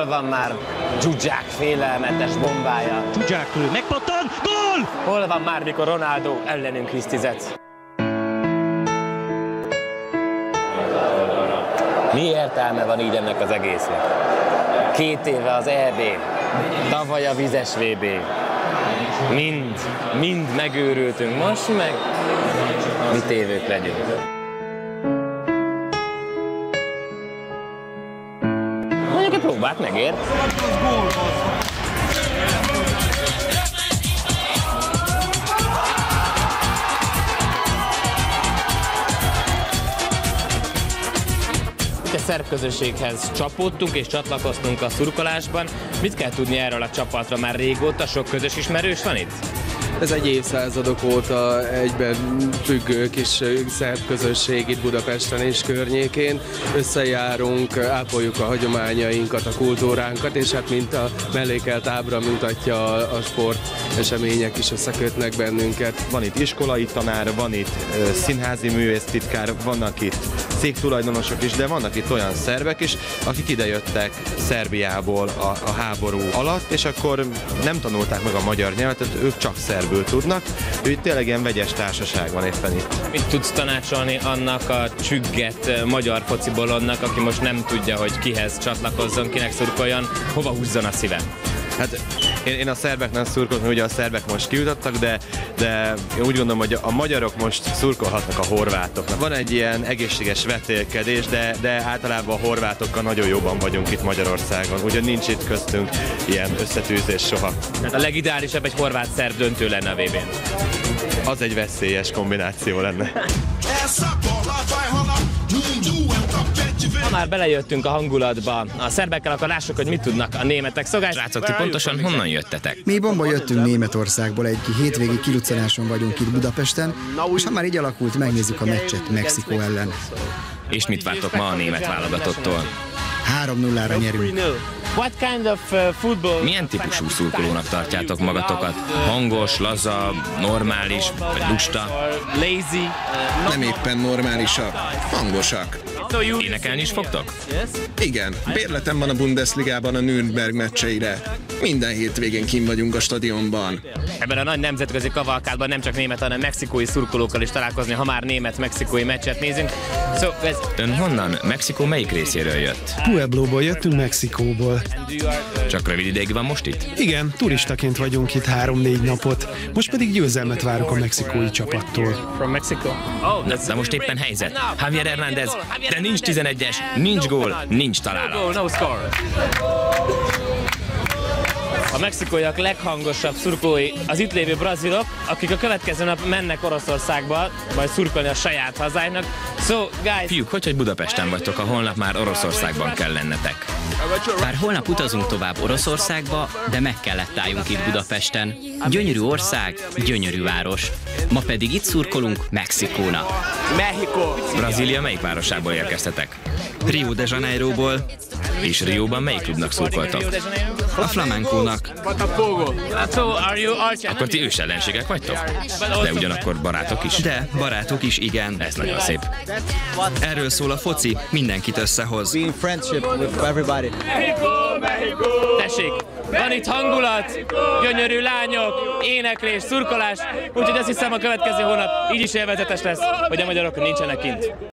van már Zsuzsák félelmetes bombája? Zsuzsák lő, megpattan, gól! Hol van már, mikor Ronaldo ellenünk krisztizett? Mi értelme van így ennek az egésznek? 2 éve az EB, tavaly a vizes VB. Mind megőrültünk, most meg mi tévők legyünk. Mondjuk egy próbát megér. A szerb közösséghez csapódtunk és csatlakoztunk a szurkolásban. Mit kell tudni erről a csapatra? Már régóta sok közös ismerős van itt? Ez egy évszázadok óta egyben függő kis szerb közösség itt Budapesten és környékén. Összejárunk, ápoljuk a hagyományainkat, a kultúránkat, és hát mint a mellékelt ábra mutatja, a sport események is összekötnek bennünket. Van itt iskolai tanár, van itt színházi művésztitkár, vannak itt cégtulajdonosok is, de vannak itt olyan szerbek is, akik idejöttek Szerbiából a háború alatt, és akkor nem tanulták meg a magyar nyelvet, ők csak szerbül tudnak. Ő itt tényleg ilyen vegyes társaság van éppen itt. Mit tudsz tanácsolni annak a csügget magyar focibolonnak, aki most nem tudja, hogy kihez csatlakozzon, kinek szurkoljon, hova húzzon a szíve? Hát én a szerbeknek szurkolok, mert ugye a szerbek most kijutottak, de én úgy gondolom, hogy a magyarok most szurkolhatnak a horvátoknak. Van egy ilyen egészséges vetélkedés, de általában a horvátokkal nagyon jobban vagyunk itt Magyarországon. Ugye nincs itt köztünk ilyen összetűzés soha. Hát a legideálisabb egy horvát-szerb döntő lenne a VB-n. Az egy veszélyes kombináció lenne. Ha már belejöttünk a hangulatba a szerbekkel, akkor lássuk, hogy mit tudnak a németek. Srácok, ti pontosan honnan jöttetek? Mi bomba jöttünk Németországból, egy hétvégi kiruccanáson vagyunk itt Budapesten, és ha már így alakult, megnézzük a meccset Mexikó ellen. És mit vártok ma a német válogatottól? 3-0-ra nyerünk. What kind of football? Milyen típusú szurkolónak tartjátok magatokat? Hangos, laza, normális, vagy lusta? Lazy? Nem éppen normálisak, hangosak. Énekelni is fogtok? Igen, bérletem van a Bundesligában a Nürnberg meccseire. Minden hétvégén kint vagyunk a stadionban. Ebben a nagy nemzetközi kavalkádban nem csak német, hanem mexikói szurkolókkal is találkozni, ha már német-mexikói meccset nézünk. Ön honnan? Mexikó melyik részéről jött? Pueblóból jöttünk, Mexikóból. Csak rövid ideig van most itt? Igen, turistaként vagyunk itt 3-4 napot. Most pedig győzelmet várok a mexikói csapattól. Na most éppen helyzet. Javier Hernández, de nincs 11-es, nincs gól, nincs találat. A mexikóiak leghangosabb szurkolói az itt lévő brazilok, akik a következő nap mennek Oroszországba, majd szurkolni a saját hazájnak. So, guys... Fiúk, hogy Budapesten vagytok, a holnap már Oroszországban kell lennetek. Bár holnap utazunk tovább Oroszországba, de meg kellett álljunk itt Budapesten. Gyönyörű ország, gyönyörű város. Ma pedig itt szurkolunk Mexikónak. Brazília melyik városából érkeztetek? Rio de Janeiroból. És Rióban melyik klubnak szurkoltok? A Flamencónak. Akkor ti ősellenségek vagytok? De ugyanakkor barátok is? De barátok is, igen. Ez nagyon szép. Erről szól a foci, mindenkit összehoz. Tessék, van itt hangulat, gyönyörű lányok, éneklés, szurkolás, úgyhogy azt hiszem a következő hónap így is élvezetes lesz, hogy a magyarok nincsenek kint.